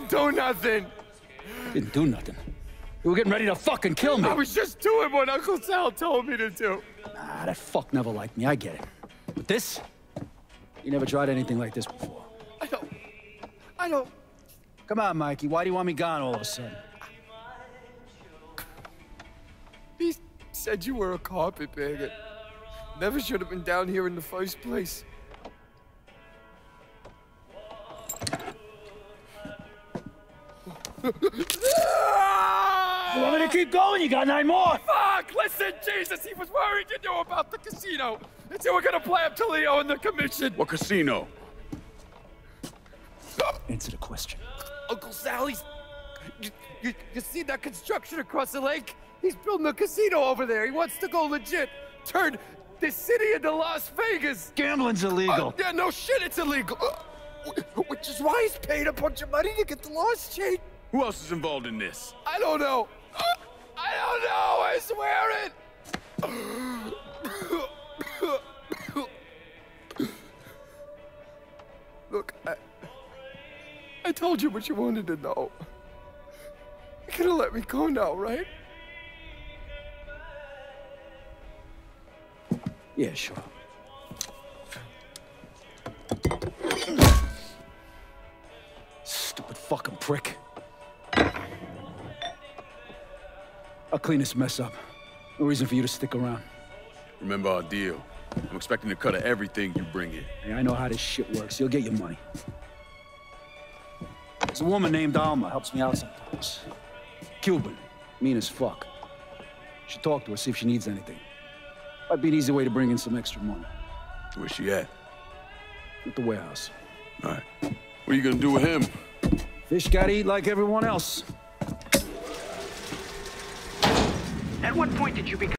didn't do nothing. Didn't do nothing. You were getting ready to fucking kill me. I was just doing what Uncle Sal told me to do. Nah, that fuck never liked me, I get it. But this? You never tried anything like this before. I don't... Come on, Mikey, why do you want me gone all of a sudden? He said you were a carpetbagger. Never should have been down here in the first place. You want me to keep going? You got 9 more. Fuck! Listen, Jesus, he was worried you knew about the casino. And so we're gonna play up to Leo and the commission. What casino? Answer the question. Uncle Sally's... You see that construction across the lake? He's building a casino over there. He wants to go legit. Turn this city into Las Vegas. Gambling's illegal. Yeah, no shit, it's illegal. Which is why he's paid a bunch of money to get the laws changed. Who else is involved in this? I don't know. I don't know, I swear it. Look, I told you what you wanted to know. You're gonna let me go now, right? Yeah, sure. Stupid fucking prick. I'll clean this mess up. No reason for you to stick around. Remember our deal. I'm expecting a cut of everything you bring in. Hey, I know how this shit works. You'll get your money. There's a woman named Alma, helps me out sometimes. Cuban, mean as fuck. Should talk to her, see if she needs anything. Might be an easy way to bring in some extra money. Where's she at? At the warehouse. All right. What are you gonna do with him? Fish gotta eat like everyone else. At what point did you become